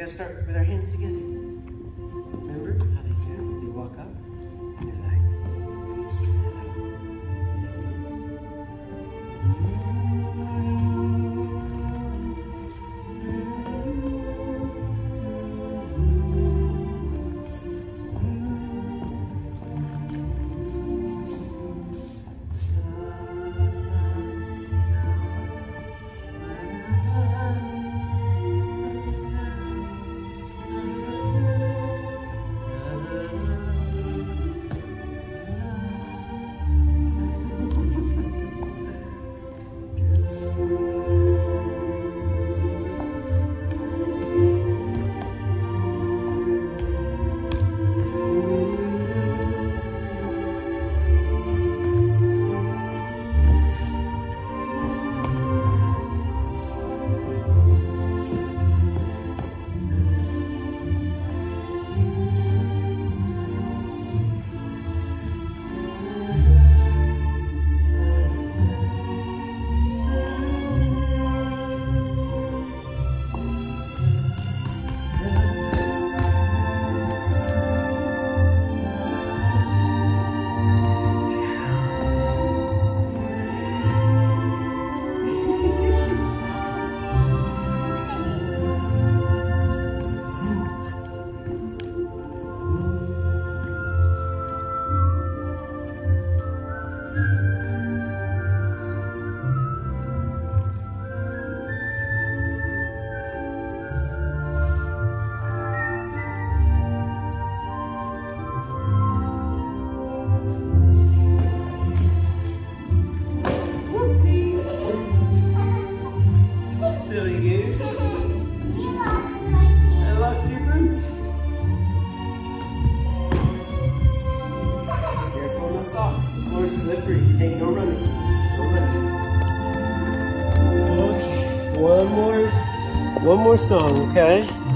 gotta start with our hands together. Remember how they do? They walk up and they're like, silly goose. I lost your boots. Careful on the socks. The floor's slippery. Hey, no running. No running. Okay, one more song, okay?